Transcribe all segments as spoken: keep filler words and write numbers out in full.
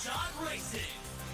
Shot Racing.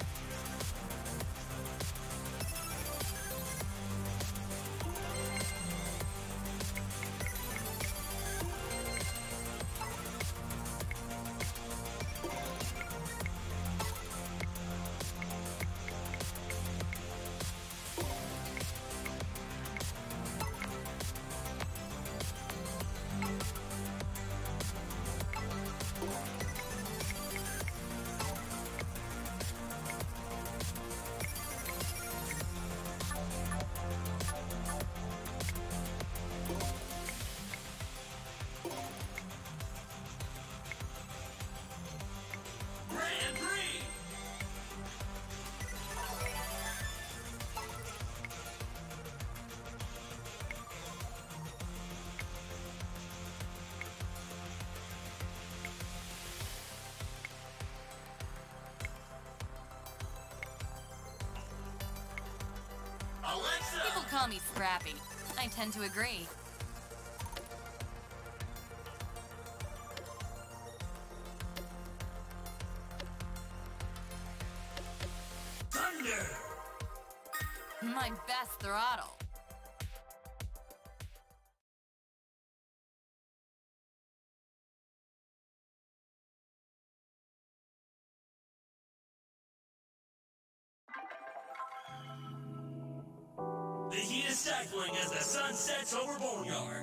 Alexa! People call me scrappy. I tend to agree. Thunder! My best throttle. The heat is stifling as the sun sets over Boneyard.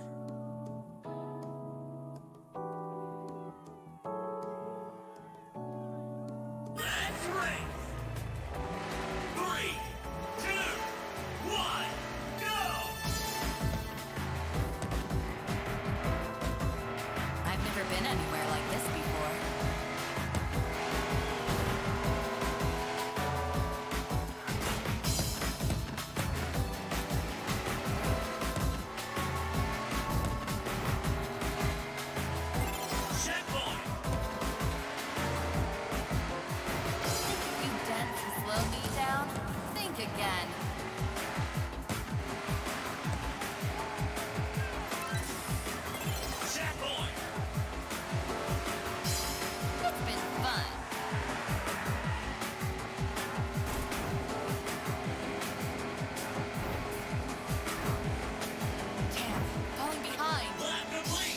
Let's race! Three, two, one, go! I've never been anywhere like this before. Again. Checkpoint! It's been fun. Damn, falling behind. Lap complete!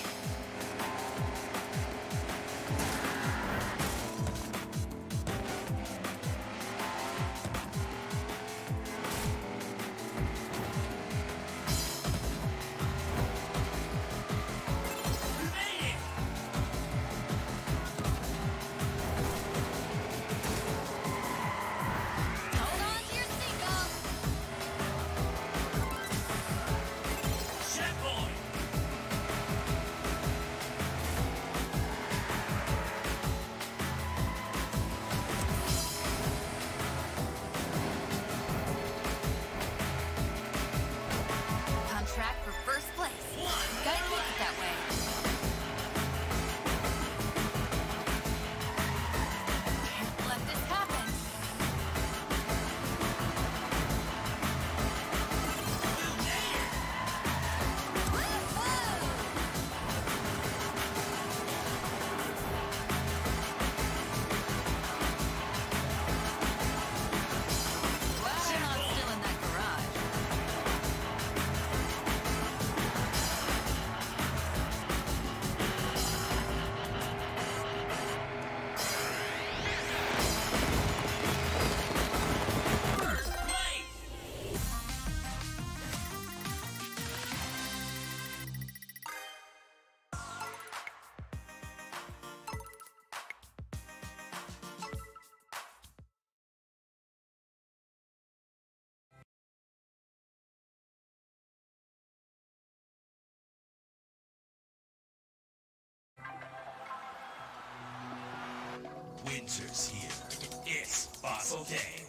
Winter's here. It's Fossil Day.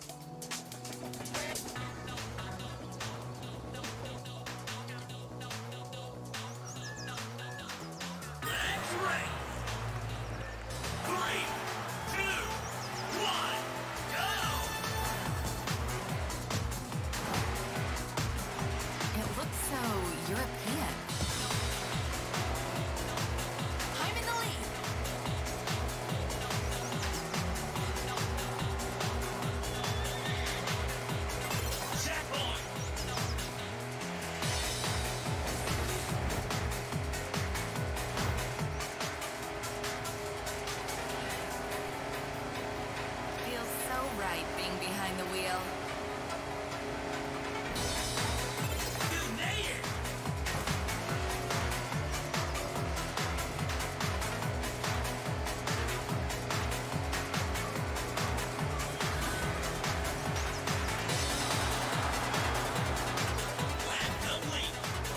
Let's race! Three, two, one, go! It looks so European. I'm in the lead. the wheel. You made it! Lap complete.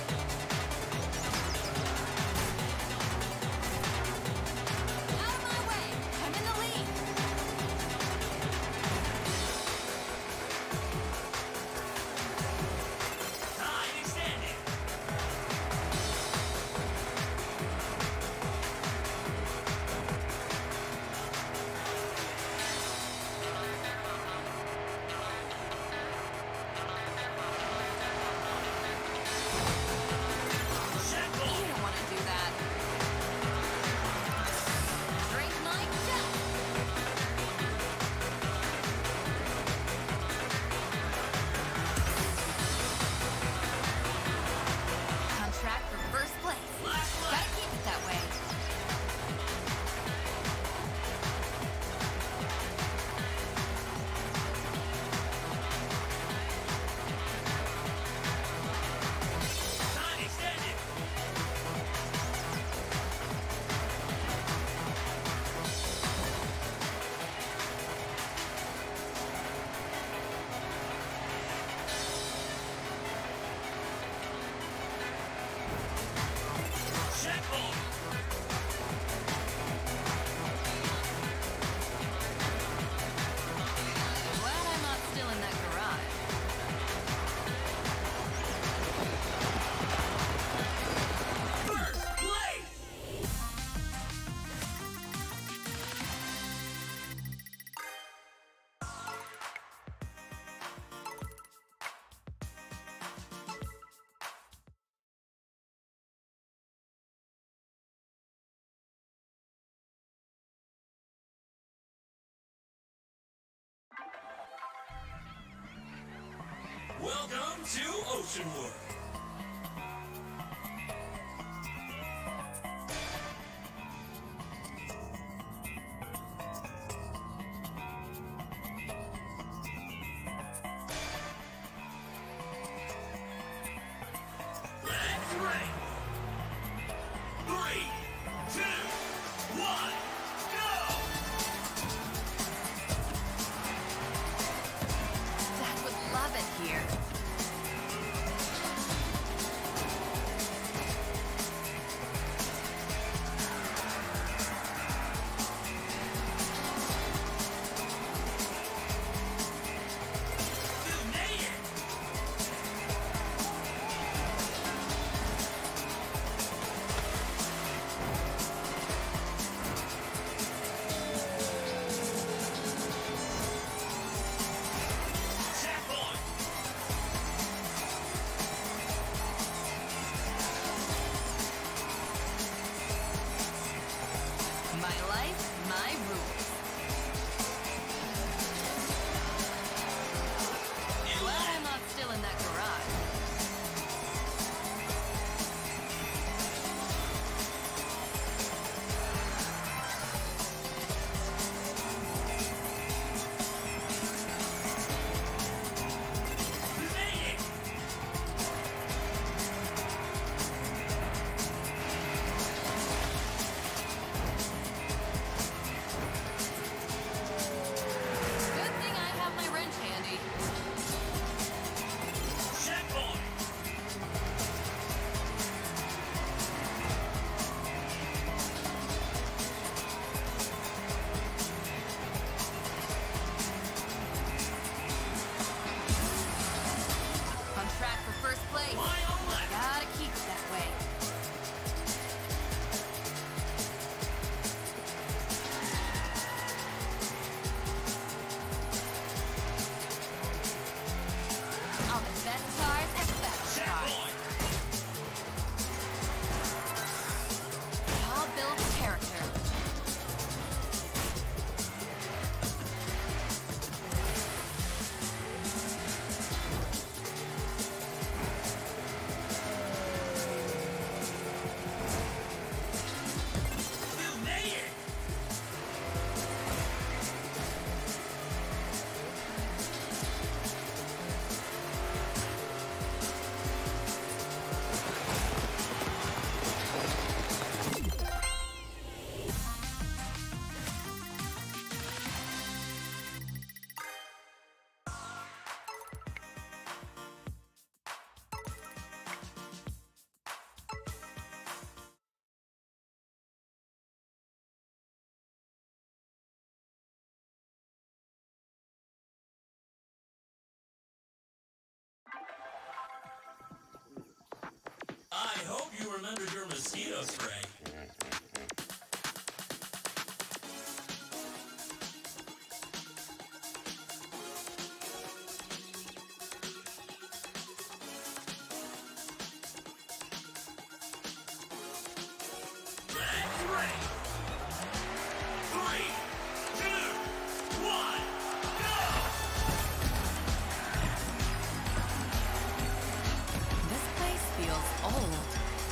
Out of my way! I'm in the lead! Time extended. Check You point. don't want to do that. Drink my death! On track for first place. Last Gotta lap. keep it that way. Time extended. Check point. Glad I'm not still in that garage. First place. Welcome to Ocean World. Let's race. Three, two, one, go! Dad would love it here. I hope you remembered your mosquito spray. Let's race! Three, two, one, go! This place feels old.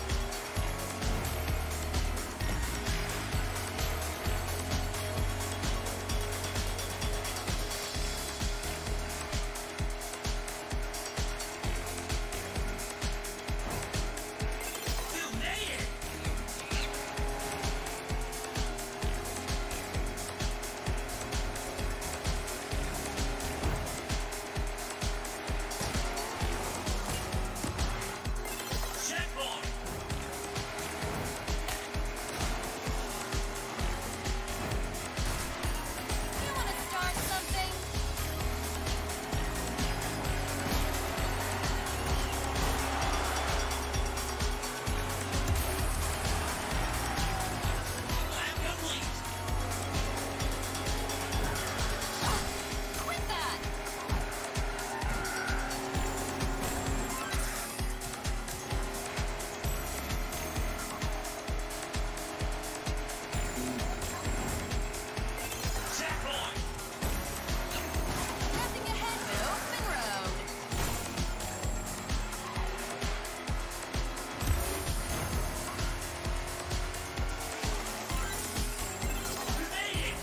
You made it! Checkpoint! You want to start something? Lap complete! Quit that! Checkpoint! Nothing ahead but open road. You made it!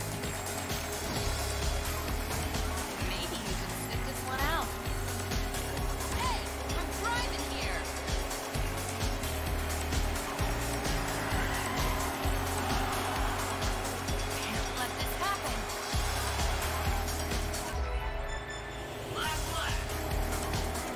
Maybe you can sit this one out. Hey, I'm driving here. Can't let this happen. Last lap!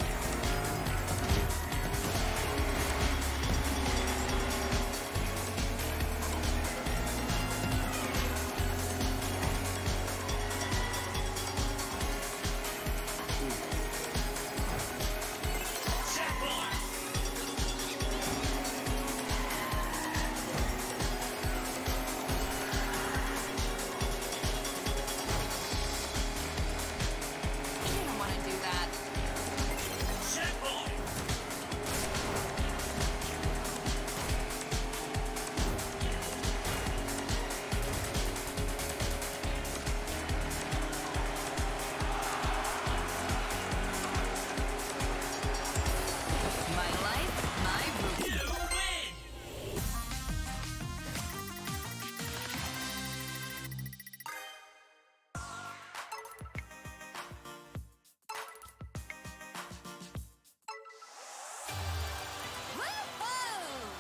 Checkpoint! You don't want to do that. Checkpoint! My life, my rules. You win! Woo-hoo!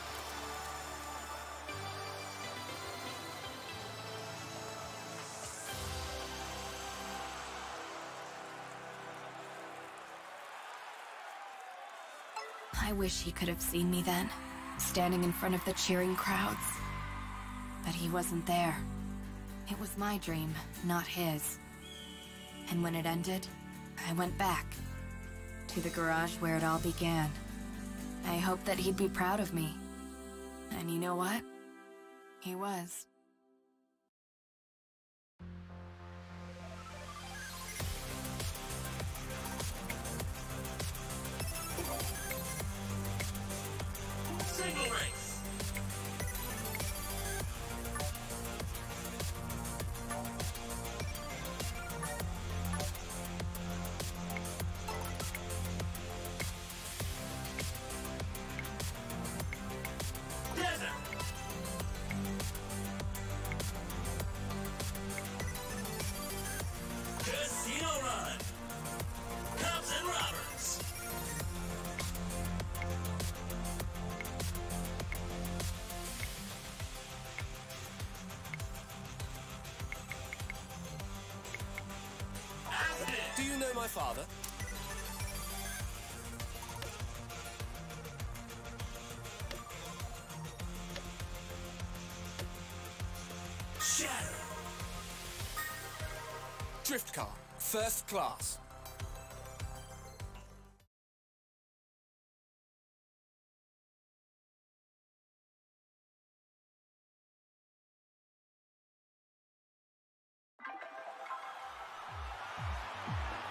I wish he could have seen me then, standing in front of the cheering crowds. But he wasn't there. It was my dream, not his. And when it ended, I went back to the garage where it all began. I hoped that he'd be proud of me. And you know what? He was. Single race! Desert! Casino Run! Cops and Robbers! Aspen! Do you know my father? Shatter! Drift car, first class.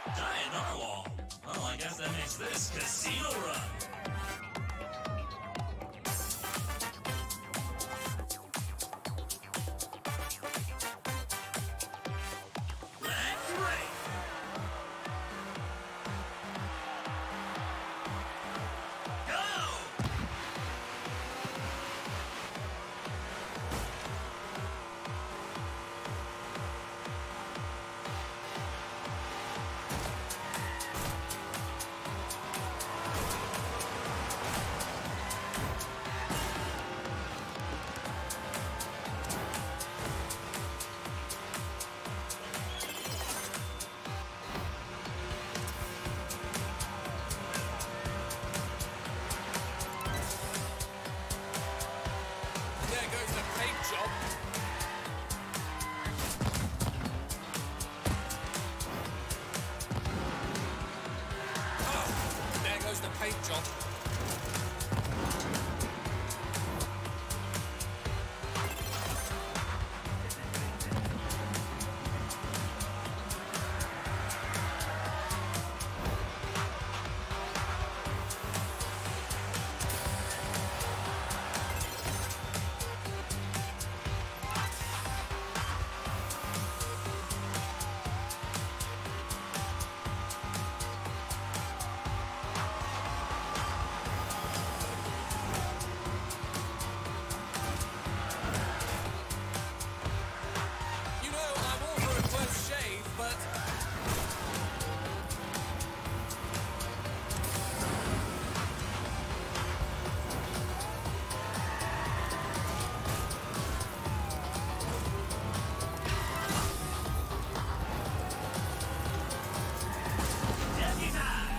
Giant narwhal. Well, I guess that makes this Casino Run. Let's race. Go! There goes the paint job. Oh, there goes the paint job. You know, I'm all for a close shave, but Jackie time!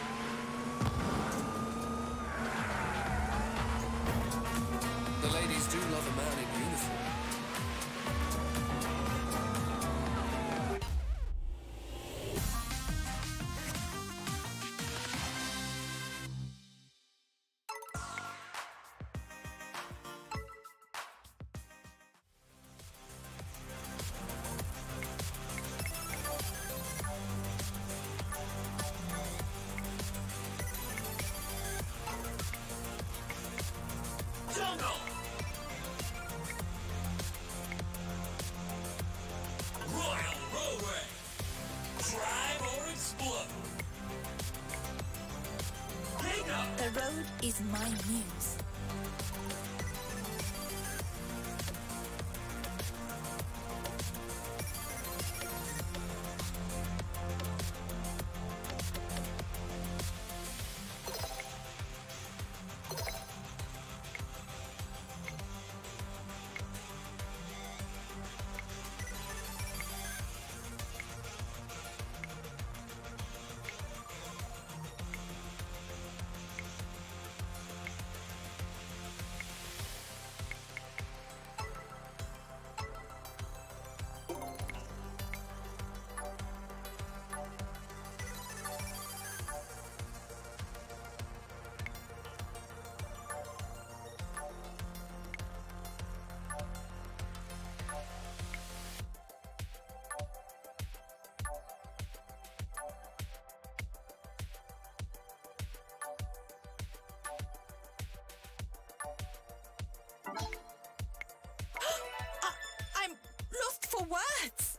the ladies do love a man in uniform. Jungle! Royal Road Race! Drive or explode! Take up! The road is my muse. I'm lost for words.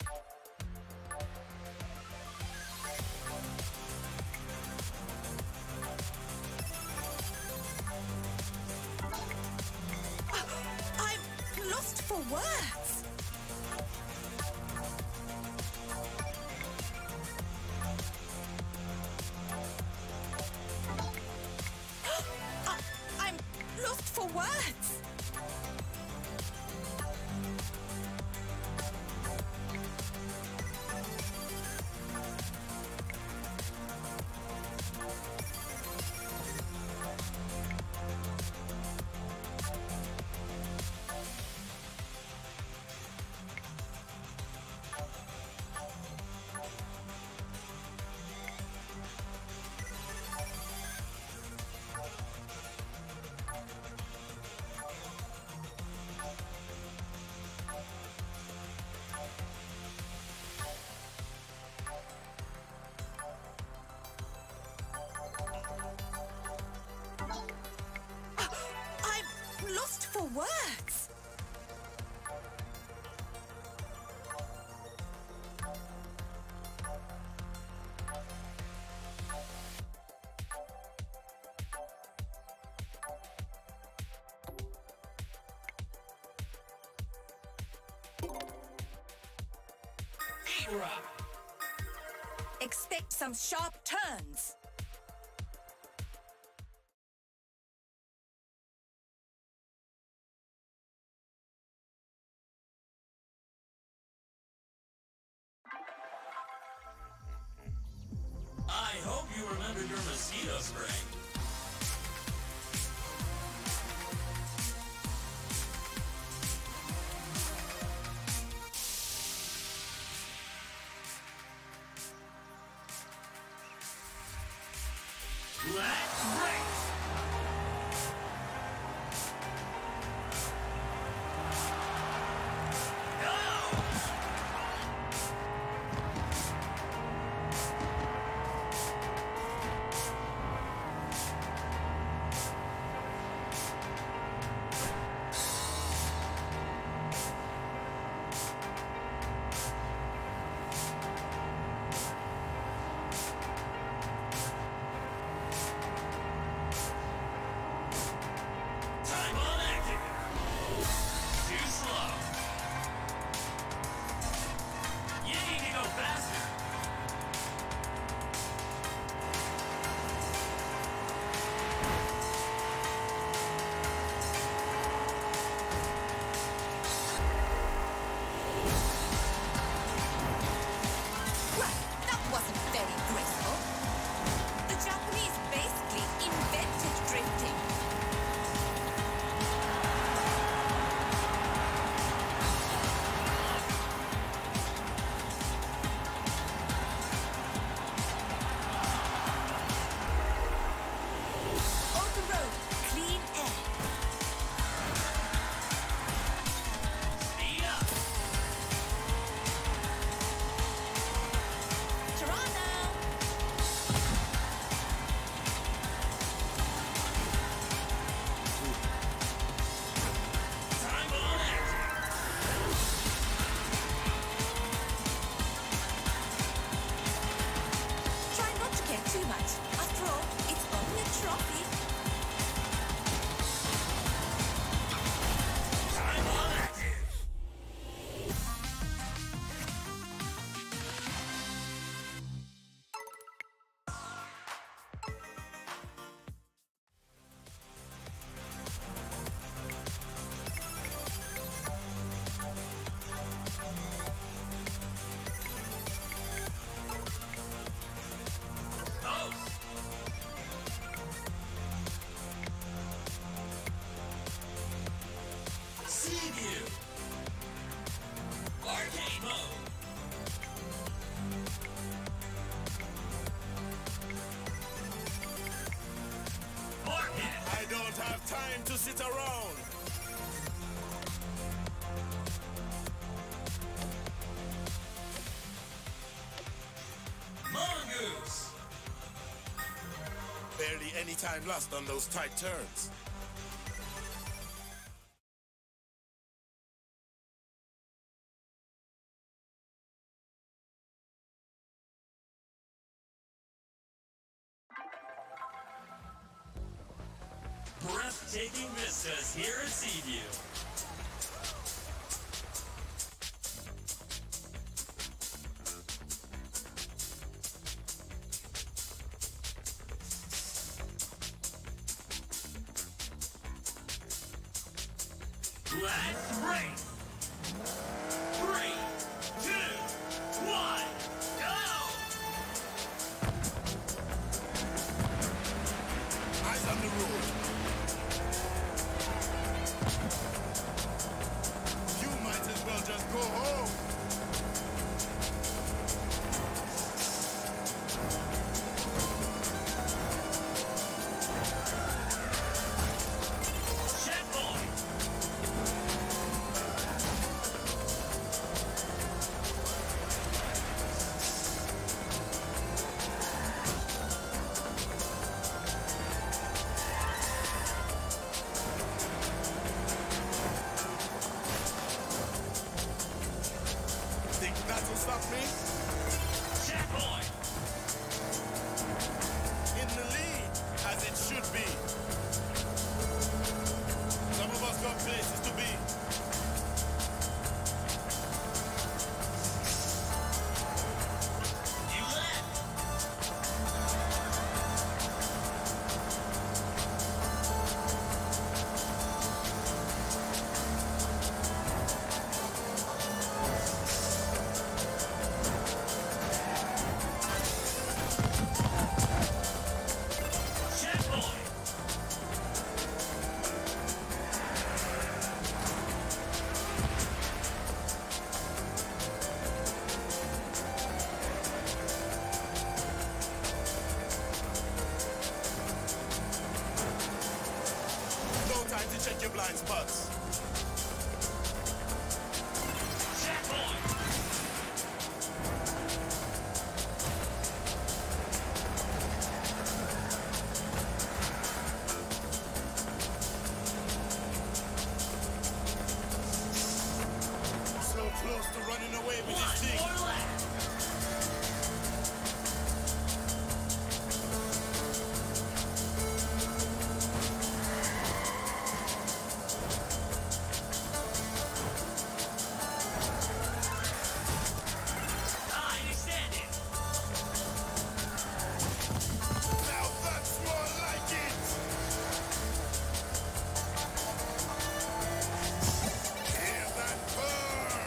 I'm lost for words. I'm lost for words. words. Rock. Expect some sharp turns. I hope you remember your mosquito spray. Let's race! Seaview! Arcade mode! Market! I don't have time to sit around! Mongoose! Barely any time lost on those tight turns. Breathtaking vistas here at Seaview. Let's race! Three, two, one, go! Eyes on the road. You might as well just go home. Checkpoint! got me? Checkpoint. In the lead, as it should be. Some of us got places to be. You left. Checkpoint. No time to check your blind spots. Checkpoint. So close to running away with this One thing. more lap. Time extended. Now that's more like it. Hear that purr.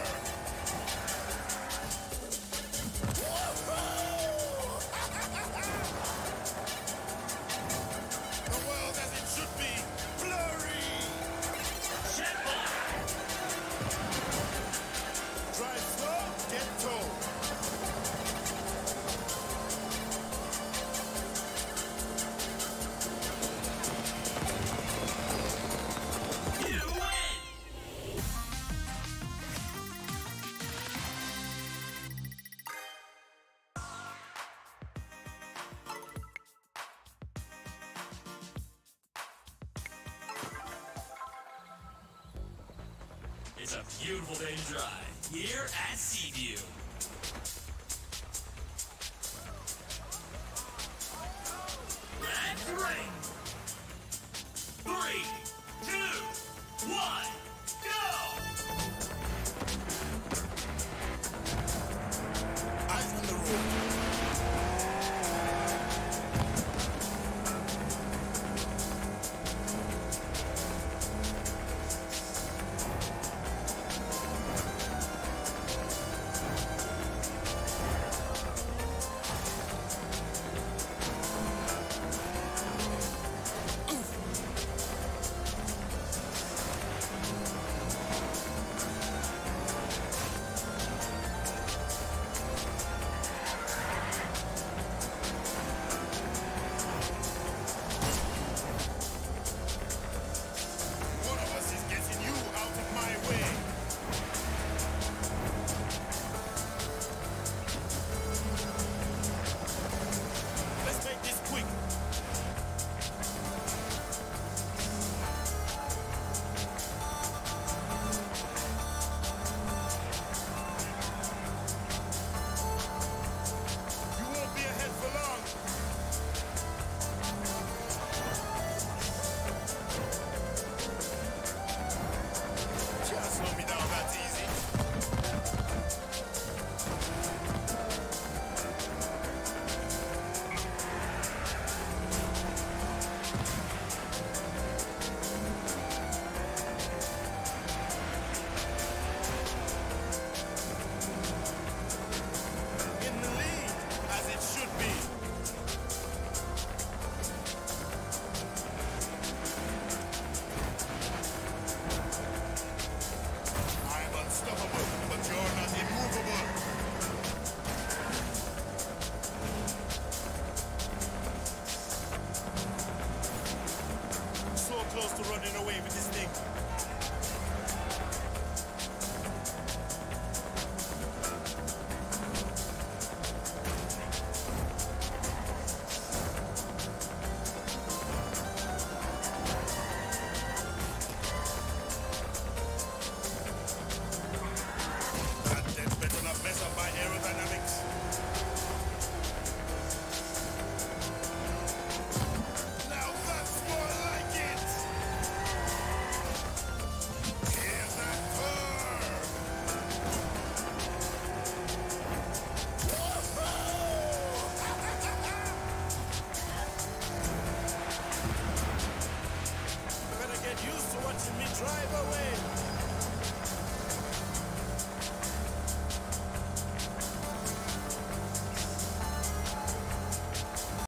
The world as it should be. Blurry. Checkpoint. Drive slow, get towed. You win. It's a beautiful day to drive here at Seaview. Let's ring. Three, two, one, go! Eyes on the road. One of us is getting you out of my way. Let's make this quick. You won't be ahead for long. Can't slow me down that easy. In the lead, as it should be. I'm unstoppable, but you're not immovable. So close to running away with this thing. That then better not mess up my aerodynamics. Drive away